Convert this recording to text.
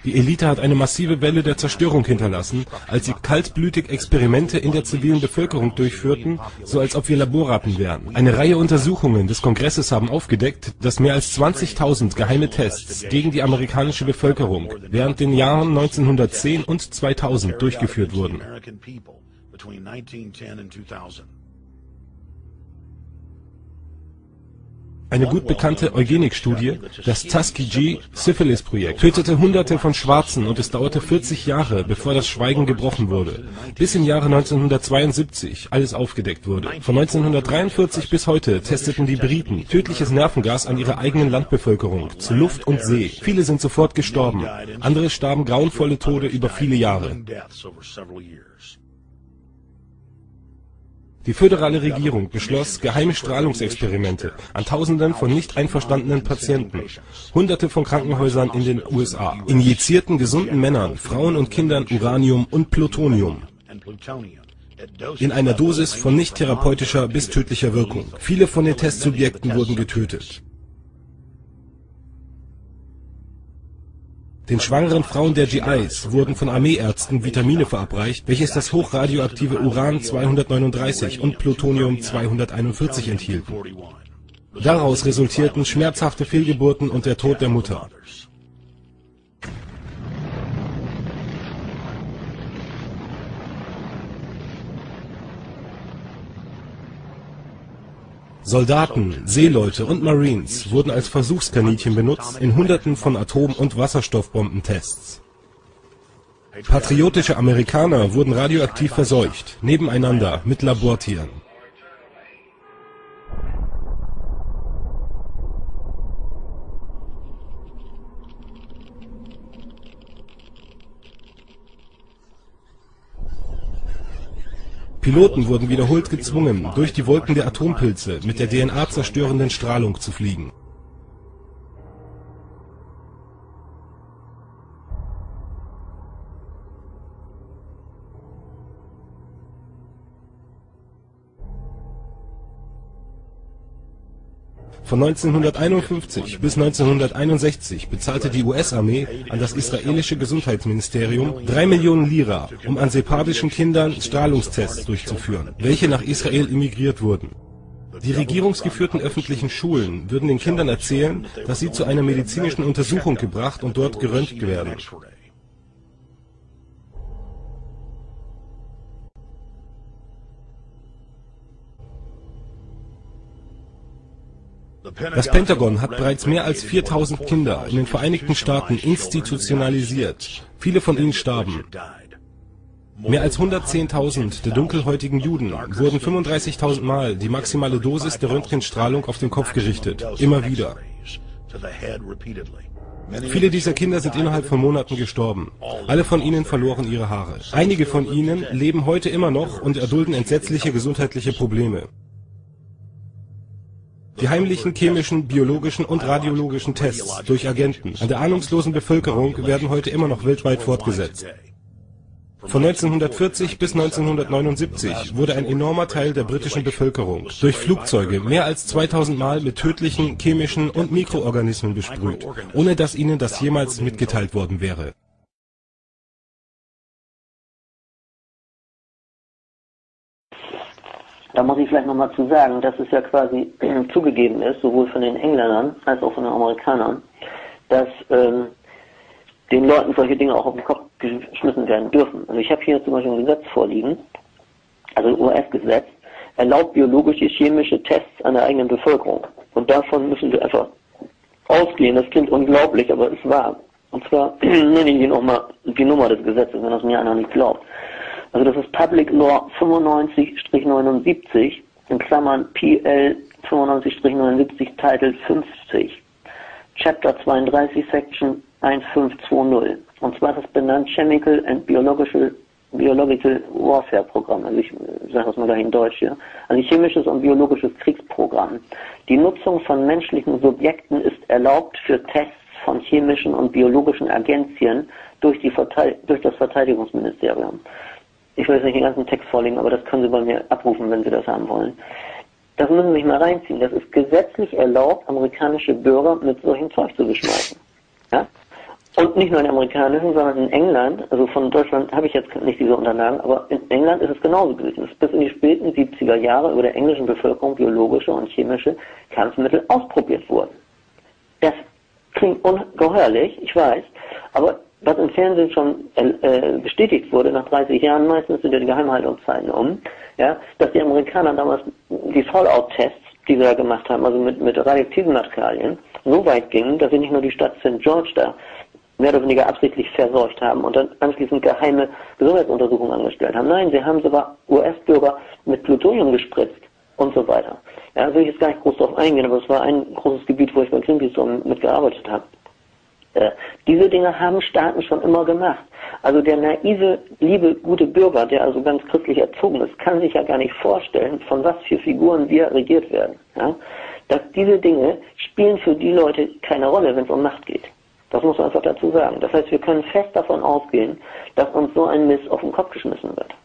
Die Elite hat eine massive Welle der Zerstörung hinterlassen, als sie kaltblütig Experimente in der zivilen Bevölkerung durchführten, so als ob wir Laborratten wären. Eine Reihe Untersuchungen des Kongresses haben aufgedeckt, dass mehr als 20.000 geheime Tests gegen die amerikanische Bevölkerung während den Jahren 1910 und 2000 durchgeführt wurden. Eine gut bekannte Eugenikstudie, das Tuskegee-Syphilis-Projekt, tötete Hunderte von Schwarzen und es dauerte 40 Jahre, bevor das Schweigen gebrochen wurde, bis im Jahre 1972 alles aufgedeckt wurde. Von 1943 bis heute testeten die Briten tödliches Nervengas an ihrer eigenen Landbevölkerung, zu Luft und See. Viele sind sofort gestorben, andere starben grauenvolle Tode über viele Jahre. Die föderale Regierung beschloss geheime Strahlungsexperimente an Tausenden von nicht einverstandenen Patienten. Hunderte von Krankenhäusern in den USA injizierten gesunden Männern, Frauen und Kindern Uranium und Plutonium in einer Dosis von nicht therapeutischer bis tödlicher Wirkung. Viele von den Testsubjekten wurden getötet. Den schwangeren Frauen der GIs wurden von Armeeärzten Vitamine verabreicht, welches das hochradioaktive Uran-239 und Plutonium-241 enthielten. Daraus resultierten schmerzhafte Fehlgeburten und der Tod der Mutter. Soldaten, Seeleute und Marines wurden als Versuchskaninchen benutzt in Hunderten von Atom- und Wasserstoffbombentests. Patriotische Amerikaner wurden radioaktiv verseucht, nebeneinander mit Labortieren. Piloten wurden wiederholt gezwungen, durch die Wolken der Atompilze mit der DNA-zerstörenden Strahlung zu fliegen. Von 1951 bis 1961 bezahlte die US-Armee an das israelische Gesundheitsministerium 3 Millionen Lira, um an separdischen Kindern Strahlungstests durchzuführen, welche nach Israel emigriert wurden. Die regierungsgeführten öffentlichen Schulen würden den Kindern erzählen, dass sie zu einer medizinischen Untersuchung gebracht und dort geröntgt werden. Das Pentagon hat bereits mehr als 4.000 Kinder in den Vereinigten Staaten institutionalisiert. Viele von ihnen starben. Mehr als 110.000 der dunkelhäutigen Juden wurden 35.000 Mal die maximale Dosis der Röntgenstrahlung auf den Kopf gerichtet. Immer wieder. Viele dieser Kinder sind innerhalb von Monaten gestorben. Alle von ihnen verloren ihre Haare. Einige von ihnen leben heute immer noch und erdulden entsetzliche gesundheitliche Probleme. Die heimlichen chemischen, biologischen und radiologischen Tests durch Agenten an der ahnungslosen Bevölkerung werden heute immer noch weltweit fortgesetzt. Von 1940 bis 1979 wurde ein enormer Teil der britischen Bevölkerung durch Flugzeuge mehr als 2000 Mal mit tödlichen chemischen und Mikroorganismen besprüht, ohne dass ihnen das jemals mitgeteilt worden wäre. Da muss ich vielleicht nochmal zu sagen, dass es ja quasi zugegeben ist, sowohl von den Engländern als auch von den Amerikanern, dass den Leuten solche Dinge auch auf den Kopf geschmissen werden dürfen. Also ich habe hier zum Beispiel ein Gesetz vorliegen, also ein US-Gesetz, erlaubt biologische, chemische Tests an der eigenen Bevölkerung. Und davon müssen wir einfach ausgehen. Das klingt unglaublich, aber es wahr. Und zwar nenne ich Ihnen nochmal die Nummer des Gesetzes, wenn das mir einer nicht glaubt. Also das ist Public Law 95-79, in Klammern PL 95-79, Title 50, Chapter 32, Section 1520. Und zwar ist es benannt Chemical and Biological Warfare Programm. Also ich sage das mal gleich in Deutsch hier. Also chemisches und biologisches Kriegsprogramm. Die Nutzung von menschlichen Subjekten ist erlaubt für Tests von chemischen und biologischen Agenzien durch das Verteidigungsministerium. Ich will jetzt nicht den ganzen Text vorlegen, aber das können Sie bei mir abrufen, wenn Sie das haben wollen. Das müssen Sie sich mal reinziehen. Das ist gesetzlich erlaubt, amerikanische Bürger mit solchem Zeug zu beschmeißen. Ja? Und nicht nur in amerikanischen, sondern in England, also von Deutschland habe ich jetzt nicht diese Unterlagen, aber in England ist es genauso gewesen. Es ist bis in die späten 70er Jahre über der englischen Bevölkerung biologische und chemische Kampfmittel ausprobiert wurden. Das klingt ungeheuerlich, ich weiß, aber was im Fernsehen schon bestätigt wurde, nach 30 Jahren meistens sind ja die Geheimhaltungszeiten ja, dass die Amerikaner damals die Fallout-Tests, die sie da gemacht haben, also mit radioaktiven Materialien, so weit gingen, dass sie nicht nur die Stadt St. George da mehr oder weniger absichtlich verseucht haben und dann anschließend geheime Gesundheitsuntersuchungen angestellt haben. Nein, sie haben sogar US-Bürger mit Plutonium gespritzt und so weiter. Ja, will ich jetzt gar nicht groß darauf eingehen, aber es war ein großes Gebiet, wo ich bei Greenpeace mitgearbeitet habe. Diese Dinge haben Staaten schon immer gemacht. Also der naive, liebe, gute Bürger, der also ganz christlich erzogen ist, kann sich ja gar nicht vorstellen, von was für Figuren wir regiert werden. Ja? Dass diese Dinge spielen für die Leute keine Rolle, wenn es um Macht geht. Das muss man einfach dazu sagen. Das heißt, wir können fest davon ausgehen, dass uns so ein Mist auf den Kopf geschmissen wird.